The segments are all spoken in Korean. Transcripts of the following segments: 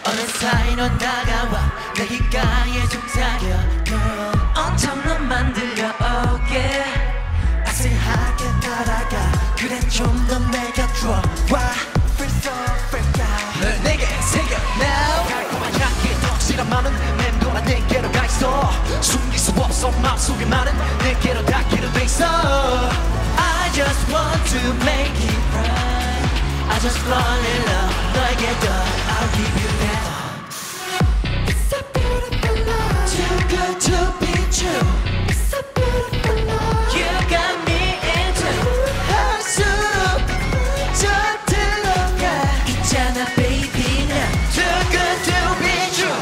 어느새 넌 다가와 내 귓가에 좀 사겨 girl. 엄청난 만들려 oh yeah. 아슬하게 따라가 그래 좀 더 내 곁으로 와 Feel so freak out 널 내게 새겨 now 달콤한 향기에 덕실한 맘은 맴돌아 내게로 가 있어 숨길 수 없어 마음속에 많은 내게로 닿기로 돼 있어 I just want to make it right I just fall in love 너에게 더 I'll give you that It's a beautiful love Too good to be true It's a beautiful love You got me into 할수록 저 들어가 있잖아 baby 나 Too good to be true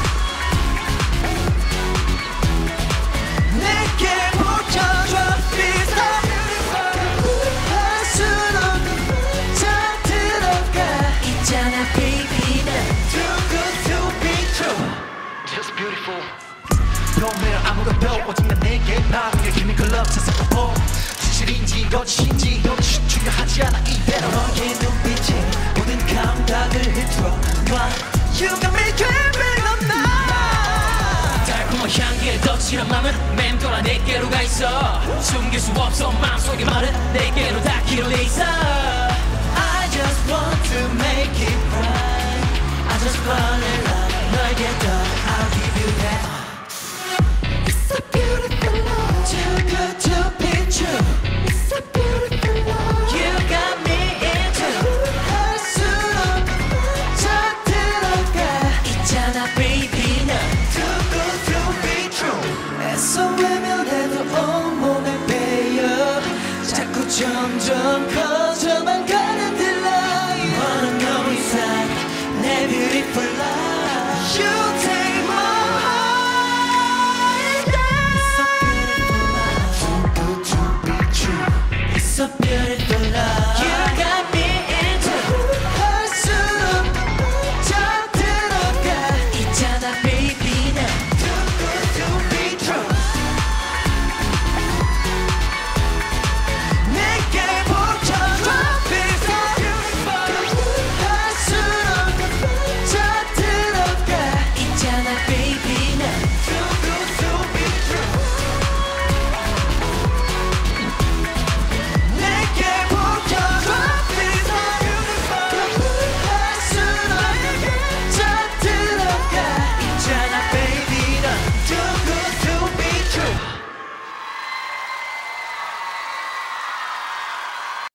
내게 보여줘 It's a beautiful 할수록 저 들어가 있잖아 baby 나 Too good to be true Just beautiful 놈의 아무것도 오직 난 내게 바르게 chemical love 찾아보고 진실인지 거짓인지 여기 중요하지 않아 이대로 너의 눈빛이 모든 감각을 휩쓸어 놔 You got me dreaming of now 달콤한 향기에 덕실한 맘은 맴돌아 내게로 가 있어 숨길 수 없어 마음속에 말은 내게로 닿기로 돼 있어 I just want to make it right I just fall in love 너에게 더 I'll give you that It's a beautiful love Too good to be true It's a beautiful love You got me into 할수록 저 들어가 있잖아 baby 나 Too good to be true 애써 외면해도 온몸에 배어 자꾸 점점 커져만 가는 delight Wanna know inside 내 beautiful life